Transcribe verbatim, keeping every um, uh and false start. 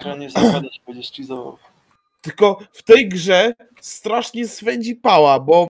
Że on nie zakłada, że będzie szczyzował. Tylko w tej grze strasznie swędzi pała, bo